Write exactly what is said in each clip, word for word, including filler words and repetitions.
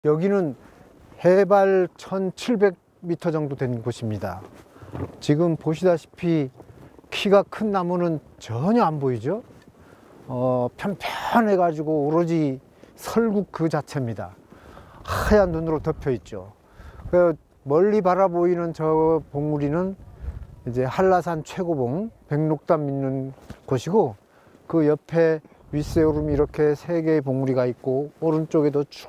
여기는 해발 천칠백 미터 정도 된 곳입니다. 지금 보시다시피 키가 큰 나무는 전혀 안 보이죠. 어, 편편해 가지고 오로지 설국 그 자체입니다. 하얀 눈으로 덮여 있죠. 그 멀리 바라보이는 저 봉우리는 이제 한라산 최고봉 백록담 있는 곳이고, 그 옆에 윗세오름이 이렇게 세 개의 봉우리가 있고 오른쪽에도 쭉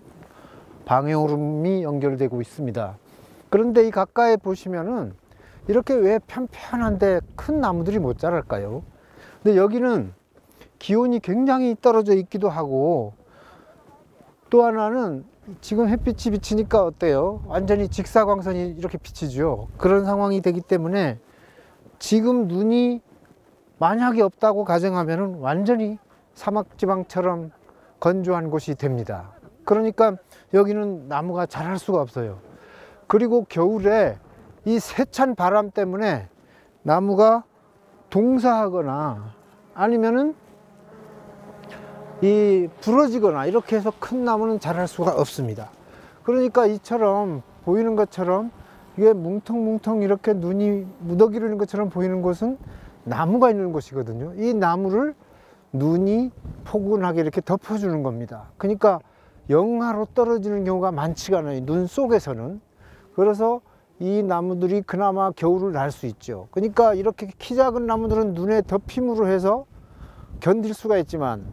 방해오름이 연결되고 있습니다. 그런데 이 가까이 보시면은 이렇게 왜 편편한데 큰 나무들이 못 자랄까요? 근데 여기는 기온이 굉장히 떨어져 있기도 하고, 또 하나는 지금 햇빛이 비치니까 어때요? 완전히 직사광선이 이렇게 비치죠. 그런 상황이 되기 때문에 지금 눈이 만약에 없다고 가정하면 완전히 사막지방처럼 건조한 곳이 됩니다. 그러니까 여기는 나무가 자랄 수가 없어요. 그리고 겨울에 이 세찬 바람 때문에 나무가 동사하거나 아니면은 이 부러지거나 이렇게 해서 큰 나무는 자랄 수가 없습니다. 그러니까 이처럼 보이는 것처럼 이게 뭉텅뭉텅 이렇게 눈이 무더기로 있는 것처럼 보이는 곳은 나무가 있는 곳이거든요. 이 나무를 눈이 포근하게 이렇게 덮어주는 겁니다. 그러니까 영하로 떨어지는 경우가 많지가 않아요, 눈 속에서는. 그래서 이 나무들이 그나마 겨울을 날 수 있죠. 그러니까 이렇게 키 작은 나무들은 눈에 덮임으로 해서 견딜 수가 있지만,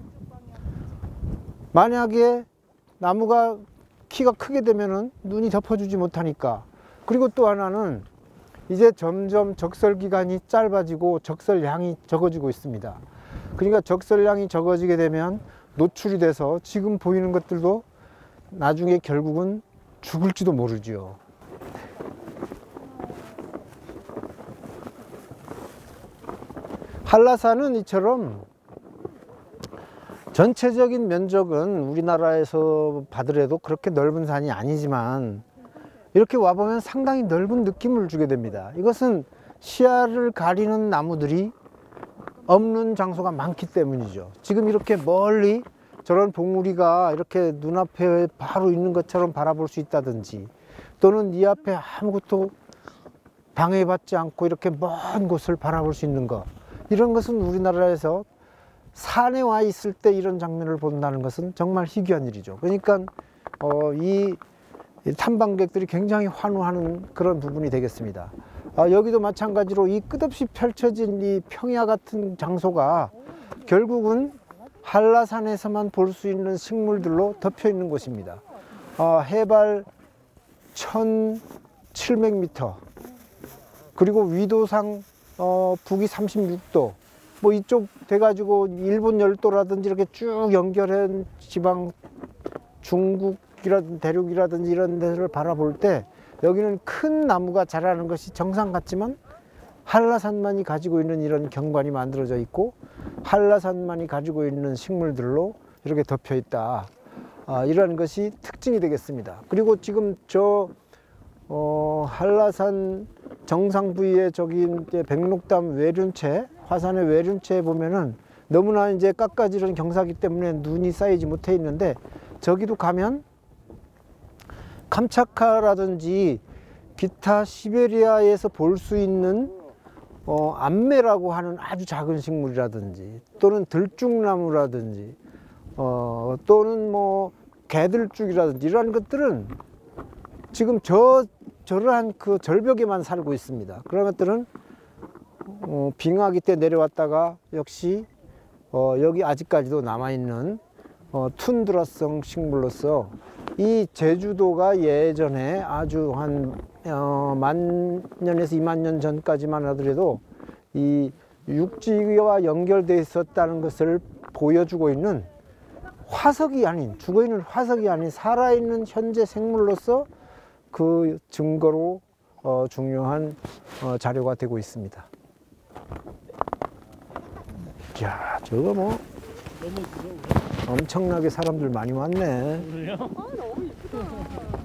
만약에 나무가 키가 크게 되면은 눈이 덮어주지 못하니까. 그리고 또 하나는 이제 점점 적설 기간이 짧아지고 적설량이 적어지고 있습니다. 그러니까 적설량이 적어지게 되면 노출이 돼서 지금 보이는 것들도 나중에 결국은 죽을지도 모르죠. 한라산은 이처럼 전체적인 면적은 우리나라에서 봐더라도 그렇게 넓은 산이 아니지만 이렇게 와보면 상당히 넓은 느낌을 주게 됩니다. 이것은 시야를 가리는 나무들이 없는 장소가 많기 때문이죠. 지금 이렇게 멀리 저런 봉우리가 이렇게 눈앞에 바로 있는 것처럼 바라볼 수 있다든지, 또는 네 앞에 아무것도 방해받지 않고 이렇게 먼 곳을 바라볼 수 있는 것, 이런 것은 우리나라에서 산에 와 있을 때 이런 장면을 본다는 것은 정말 희귀한 일이죠. 그러니까 어, 이 탐방객들이 굉장히 환호하는 그런 부분이 되겠습니다. 아, 여기도 마찬가지로 이 끝없이 펼쳐진 이 평야 같은 장소가 결국은 한라산에서만 볼 수 있는 식물들로 덮여 있는 곳입니다. 아, 해발 천칠백 미터, 그리고 위도상 어, 북위 삼십육 도, 뭐 이쪽 돼가지고 일본 열도라든지 이렇게 쭉 연결한 지방, 중국이라든지 대륙이라든지 이런 데를 바라볼 때 여기는 큰 나무가 자라는 것이 정상 같지만 한라산만이 가지고 있는 이런 경관이 만들어져 있고 한라산만이 가지고 있는 식물들로 이렇게 덮여 있다. 아, 이런 것이 특징이 되겠습니다. 그리고 지금 저 어, 한라산 정상 부위에 저기 이제 백록담 외륜체, 화산의 외륜체에 보면은 너무나 이제 깎아지른 경사기 때문에 눈이 쌓이지 못해 있는데, 저기도 가면 캄차카라든지 기타 시베리아에서 볼 수 있는 어, 암매라고 하는 아주 작은 식물이라든지, 또는 들쭉나무라든지, 어, 또는 뭐 개들쭉이라든지 이러한 것들은 지금 저 저러한 그 절벽에만 살고 있습니다. 그런 것들은 어, 빙하기 때 내려왔다가 역시 어, 여기 아직까지도 남아있는 어, 툰드라성 식물로서 이 제주도가 예전에 아주 한 어, 만 년에서 이만 년 전까지만 하더라도 이 육지와 연결되어 있었다는 것을 보여주고 있는 화석이 아닌, 죽어있는 화석이 아닌 살아있는 현재 생물로서 그 증거로 어, 중요한 어, 자료가 되고 있습니다. 야, 저거 뭐 엄청나게 사람들 많이 왔네. 아, 너무 이쁘다.